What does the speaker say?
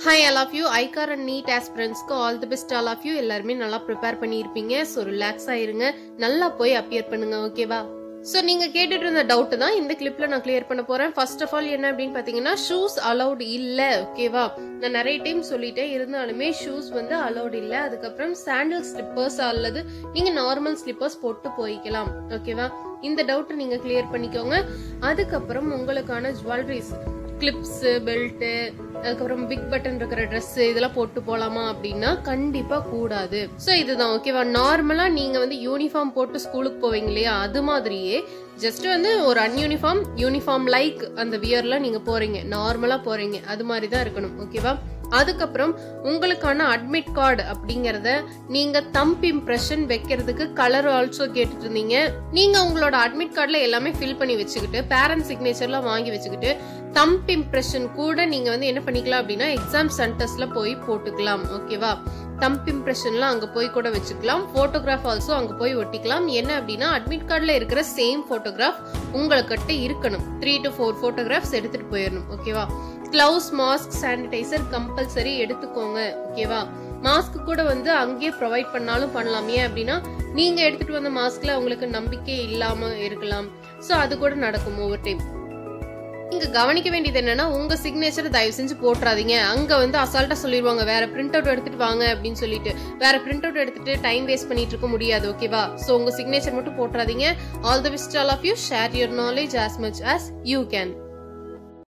Hi all of you, Icar and NEET aspirants ko all the best all of you. எல்லாருமே நல்லா prepare பண்ணிருப்பீங்க. So relax ஆயிருங்க. நல்லா போய் appear பண்ணுங்க, ஓகேவா? So நீங்க கேட்டுட்டு இருந்த டவுட் தான் இந்த கிளிப்ல நான் கிளியர் பண்ண போறேன். ஃபர்ஸ்ட் ஆஃப் ஆல் என்ன அப்படினு பாத்தீங்கன்னா ஷூஸ் அலௌட் இல்ல, ஓகேவா? நான் நிறைய டைம் சொல்லிட்டேன், இருந்தாலுமே ஷூஸ் வந்து அலௌட் இல்ல. அதுக்கு அப்புறம் சாண்டல் ஸ்லிப்பர்ஸ் அல்லது நீங்க நார்மல் ஸ்லிப்பர்ஸ் போட்டு போய்க்கலாம், ஓகேவா? இந்த டவுட் நீங்க கிளியர் பண்ணிக்கோங்க. அதுக்கு அப்புறம் உங்களுக்கான ஜுவல்லரிஸ், கிளிப்ஸ், பெல்ட், அதுக்கப்புறம் பிக் பட்டன் இருக்கிற ட்ரெஸ் இதெல்லாம் போட்டு போலாமா அப்படின்னா கண்டிப்பா கூடாது. சோ இதுதான், ஓகேவா? நார்மலா நீங்க வந்து யூனிஃபார்ம் போட்டு ஸ்கூலுக்கு போவீங்க இல்லையா, அது மாதிரியே ஜஸ்ட் வந்து ஒரு யூனிஃபார்ம் லைக் அந்த வியர்ல நீங்க போறீங்க, நார்மலா போறீங்க, அது மாதிரி தான் இருக்கணும், ஓகேவா? அதுக்கப்புறம் உங்களுக்கான அட்மிட் கார்டு அப்படிங்கறத நீங்க தம்ப் இம்ப்ரெஷன் வைக்கிறதுக்கு கலர் ஆல்சோ கேட்டுட்டு இருந்தீங்க. நீங்க உங்களோட அட்மிட் கார்டுல எல்லாமே ஃபில் பண்ணி வச்சுக்கிட்டு பேரண்ட் சிக்னேச்சர்லாம் வாங்கி வச்சுக்கிட்டு தம்ப் இம்ப்ரெஷன் கூட நீங்க வந்து என்ன பண்ணிக்கலாம் அப்படின்னா எக்ஸாம் சென்டர்ஸ்ல போய் போட்டுக்கலாம், ஓகேவா? தம்ப் இம்ப்ரெஷன்லாம் அங்க போய் கூட வச்சுக்கலாம். போட்டோகிராஃப் ஆல்சோ அங்க போய் ஒட்டிக்கலாம். என்ன அப்படின்னா அட்மிட் கார்டுல இருக்கிற சேம் போட்டோகிராஃப் உங்ககிட்ட இருக்கணும். 3 to 4 போட்டோகிராஃப்ஸ் எடுத்துட்டு போயிடணும், ஓகேவா? கிளவுஸ், மாஸ்க், சானிடைசர் கம்பல்சரி எடுத்துக்கோங்க, ஓகேவா? மாஸ்க் கூட வந்து அங்கேயே ப்ரொவைட் பண்ணாலும் பண்ணலாம். ஏன் அப்படின்னா நீங்க எடுத்துட்டு வந்த மாஸ்க்ல உங்களுக்கு நம்பிக்கை இல்லாம இருக்கலாம். சோ அது கூட நடக்கும் ஓவர் டைம். நீங்க கவனிக்க வேண்டியது என்னன்னா உங்க சிக்னேச்சர் தயவு செஞ்சு போட்டுறாதீங்க. அங்க வந்து அசால்ட்டா சொல்லிடுவாங்க வேற பிரிண்ட் அவுட் எடுத்துட்டு வாங்க அப்படின்னு சொல்லிட்டு. வேற பிரிண்ட் அவுட் எடுத்துட்டு டைம் வேஸ்ட் பண்ணிட்டு இருக்க முடியாது, ஓகேவா? சோ உங்க சிக்னேச்சர் மட்டும் போட்டுறாதீங்க. All the best all of you. Share your knowledge as much as you can.